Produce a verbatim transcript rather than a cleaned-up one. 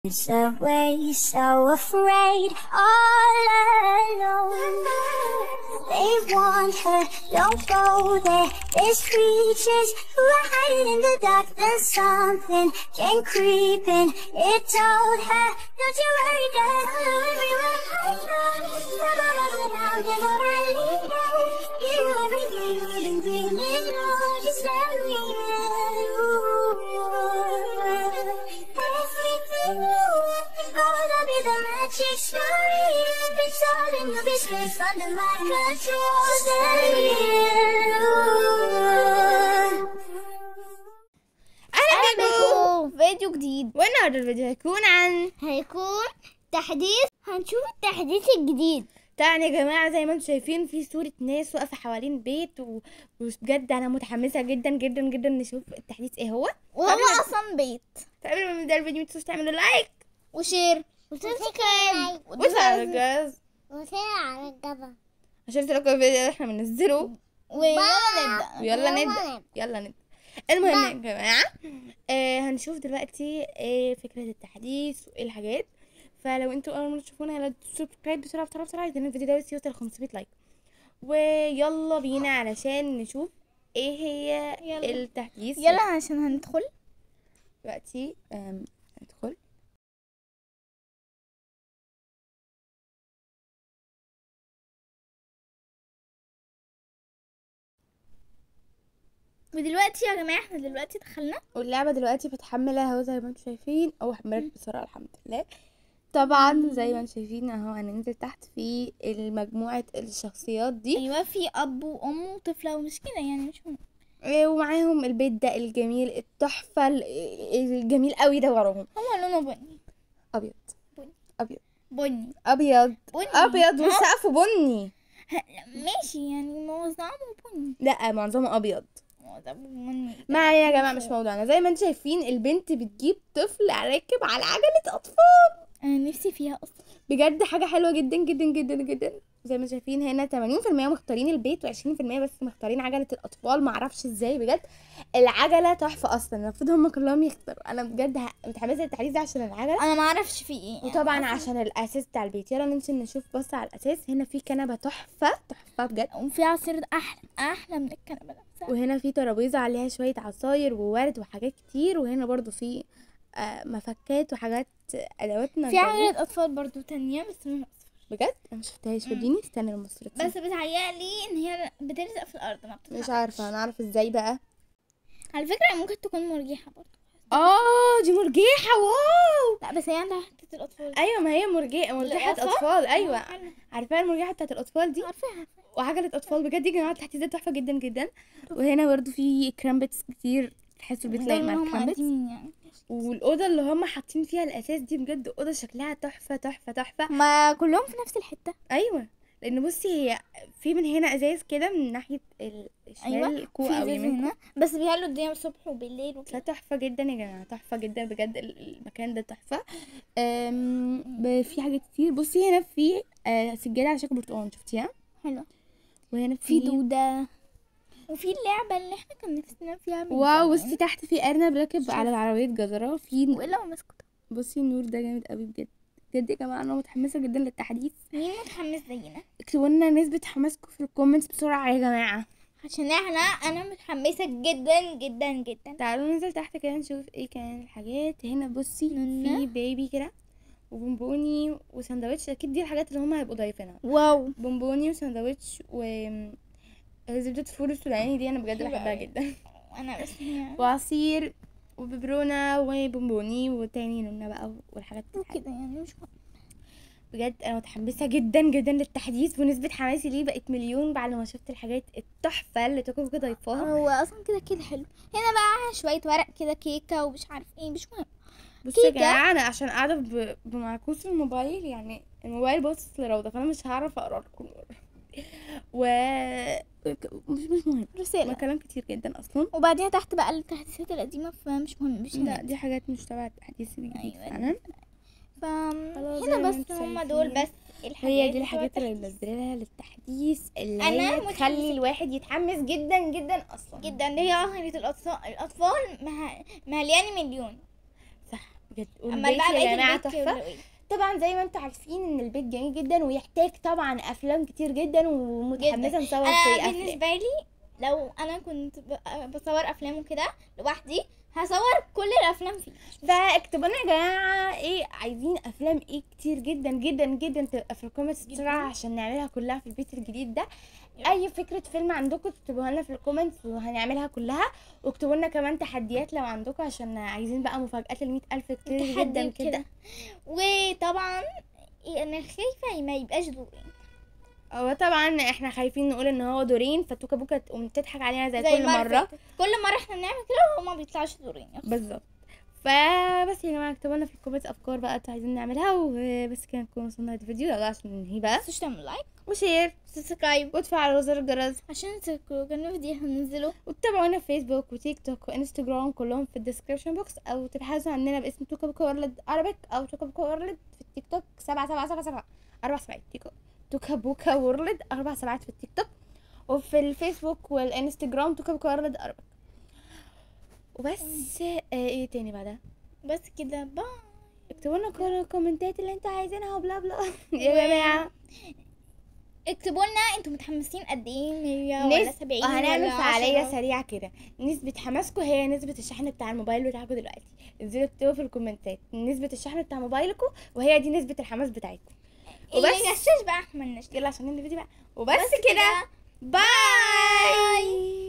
Away, so afraid, all alone. They want her, don't go there. There's creatures who are hiding in the dark. There's something came creeping. It told her, don't you worry, girl. Everywhere I go, never run out, never really know. You know everything we've been dreaming of. Just let me in. Everything you want, gonna be the magic story. It's all in your business, under my control. اهلا بكم فيديو جديد، والنهارده الفيديو هيكون عن هيكون تحديث. هنشوف التحديث الجديد. طبعا يا جماعه زي ما انتم شايفين في صوره ناس واقفه حوالين بيت و... وبجد انا متحمسه جدا جدا جدا نشوف التحديث ايه هو، وهو قبل- اصلا بيت. فقبل ما نبدا الفيديو متنسوش تعملوا لايك وشير وسبسكرايب وتفعلوا على الجرس وشير على الجبل. عشان تلاقوا الفيديو اللي احنا بننزله. ويلا نبدا ويلا نبدا يلا نبدا المهم يا جماعه آه هنشوف دلوقتي ايه فكره التحديث وايه الحاجات. فلو انتوا اول مره تشوفونا يلا سبسكرايب بسرعه بسرعه بسرعه عشان الفيديو ده بس يوصل خمسمية لايك. ويلا بينا علشان نشوف ايه هي يلا. التحديث. يلا عشان هندخل دلوقتي آم، ندخل. ودلوقتي يا جماعه احنا دلوقتي دخلنا. واللعبه دلوقتي بتحملها اهو زي ما انتم شايفين، او حملت بسرعه الحمد لله. طبعا زي ما انتم شايفين اهو هننزل تحت في مجموعه الشخصيات دي. ايوه، في اب وام وطفله ومش كده يعني، مش مهم. إيه، ومعاهم البيت ده الجميل التحفه ال- الجميل قوي ده وراهم هو لونه بني ابيض بني ابيض بني ابيض بني. ابيض ها؟ وسقفه بني. ماشي يعني معظمه بني، لا معظمه ابيض. معظمه بني. ما علينا يا جماعه مش موضوعنا. زي ما انتم شايفين البنت بتجيب طفل راكب على عجله اطفال. انا نفسي فيها اصلا. بجد حاجه حلوه جدا جدا جدا جدا. زي ما شايفين هنا ثمانين في المية مختارين البيت وعشرين في المية بس مختارين عجله الاطفال. معرفش ازاي بجد. العجله تحفه اصلا، المفروض هم كلهم يختاروا. انا بجد ه- متحمسه للتحديث ده عشان العجله، انا ما اعرفش في ايه وطبعا عشان الاساس بتاع البيت. يلا ننزل نشوف بص على الاساس. هنا في كنبه تحفه تحفه بجد، وفي عصير احلى احلى من الكنبه نفسها. وهنا في ترابيزه عليها شويه عصاير وورد وحاجات كتير. وهنا برضو في آه، مفكات وحاجات ادواتنا في عجله اطفال برضو تانية بس من أصفر. بجد انا مشفتهاش. وديني استنى المصرية بس بتهيألي ان هي بتلزق في الارض ما بتتحركش. مش عارفه انا اعرف ازاي بقى. على فكره ممكن تكون مرجحه برضو. اه دي مرجيحه واو. لا بس هي عندها حته الاطفال. ايوه ما هي مرجيحه مرجيحه الأطفال؟ اطفال. ايوه عارفة. عارفاها المرجيحه بتاعت الاطفال دي، عارفاها. وعجله اطفال. بجد يا جماعه التحديث ده تحفه جدا جدا. وهنا برضو في كرامبتس كتير تحسوا البيت لايق مع دول هم الكرامبتس. قديمين يعني. والاوضه اللي هم حاطين فيها الاساس دي بجد اوضه شكلها تحفه تحفه تحفه. ما كلهم في نفس الحته. ايوه لان بصي هي في من هنا ازاز كده من ناحيه ال- الشمال ايوه كو في او ازاز يمين هنا بس بيهلوا الدنيا الصبح وبالليل ده وكده. تحفه جدا يا جماعه تحفه جدا بجد. ال- المكان ده تحفه. أم، ب- في حاجات كتير. بصي هنا في آه، سجاده على شكل برتقال شفتيها. حلو. وهنا في في دوده وفي اللعبه اللي احنا كنا نفسنا فيها من واو. زمان. بصي تحت في ارنب راكب شوف. على العربيه جزره. في والا ما مسكت. بصي النور ده جامد قوي بجد بجد يا جماعه. انا متحمسه جدا للتحديث. مين متحمس زينا؟ اكتبوا لنا نسبه حماسكم في الكومنتس بسرعه يا جماعه. عشان احنا انا متحمسه جدا جدا جدا. تعالوا ننزل تحت كده نشوف ايه كان الحاجات. هنا بصي نونا. في بيبي كده وبونبوني وساندوتش. اكيد دي الحاجات اللي هما هيبقوا ضايفينها. واو. بونبوني وساندوتش و زبدة الفول السوداني دي انا بجد حلوة بحبها أوي. جدا. انا بس هي وعصير وببرونة وبونبوني وتاني نونا بقى والحاجات دي. وكده يعني مش مهم. بجد انا متحمسه جدا جدا للتحديث، ونسبه حماسي ليه بقت مليون بعد ما شفت الحاجات التحفه اللي توكو كده ضايفاها. هو اصلا كده كده حلو. هنا بقى شويه ورق كده كيكه ومش عارف ايه مش مهم. بصوا يا كيكة. جماعه انا عشان قاعده ب- بمعكوس الموبايل، يعني الموبايل باصص لروضه فانا مش هعرف اقرا لكم و مش مش مهم. ما رساله. كلام كتير جدا اصلا. وبعديها تحت بقى التحديثات القديمه فمش مهم مش لا هنا. دي حاجات مش تبع التحديث الجديد أيوة. فعلا. خلاص زي فهنا ما بس انتوا هم شايفين. دول بس الحاجات هي دي بتوع الحاجات اللي التحديث. منزلها للتحديث اللي أنا هي متحمسة تخلي الواحد يتحمس جدا جدا اصلا جدا. اللي هي عقلة الاطفال الاطفال مه... مليانه مليون. صح بجد. اما والبيت بقى يا بقيت جماعه البيت تحفه. كله إيه؟ طبعا زي ما انتوا عارفين ان البيت جميل جدا ويحتاج طبعا افلام كتير جدا، ومتحمسه نصور انا فيه افلام. بالنسبه لي لو انا كنت ب- بصور افلام وكده لوحدي هصور كل الافلام فيه. فاكتبوا لنا يا جماعه ايه عايزين افلام ايه كتير جدا جدا جدا تبقى في الكومنتس بسرعه عشان نعملها كلها في البيت الجديد ده. اي فكره فيلم عندكم تكتبوها لنا في الكومنتس وهنعملها كلها. واكتبوا لنا كمان تحديات لو عندكم عشان عايزين بقى مفاجآت ل ألف كتير تحدي جدا وكده. كده. وطبعا إيه، انا خايفه ما يبقاش دورين هو طبعا احنا خايفين نقول ان هو دورين فتوكا بوكا تقوم تضحك علينا زي, زي كل المرة مره. فاتت. كل مره احنا بنعمل كده وهو ما بيطلعش دورين. بالظبط. فبس يا جماعه اكتبوا لنا في الكومنتس افكار بقى انتوا عايزين نعملها. وبس كده نكون وصلنا للفيديو يلا عشان ننهي بقى. متنسوش تعملوا لايك وشير سبسكرايب وتفعلوا زر الجرس عشان تذكروا كل فيديو هننزله. وتتابعونا في فيسبوك وتيك توك وانستجرام كلهم في الديسكريبشن بوكس، او تبحثوا عننا باسم توكا بوكا وورلد عربيك او توكا بوكا وورلد في التيك توك. سبعة سبعة سبعة سبعة اربع سبعات تيكو توكا بوكا وورلد اربع سبعات في التيك توك، وفي الفيسبوك والانستجرام توكا بوكا وورلد عربيك. وبس آه ايه تاني بعدها؟ بس كده باي. اكتبوا لنا كل الكومنتات اللي انتوا عايزينها وبلا بلا يا جماعه. اكتبوا لنا انتوا متحمسين قد ايه، مية ولا نس... سبعين هنعمل ولا فعالية عشرة؟ سريعة كده. نسبة حماسكم هي نسبة الشحن بتاع الموبايل بتاعكم دلوقتي. انزلوا اكتبوا في الكومنتات نسبة الشحن بتاع موبايلكم وهي دي نسبة الحماس بتاعتكم. اللي وبس. يغشش بقى احنا ملناش. يلا عشان ننهي الفيديو بقى. وبس بس كده. باي.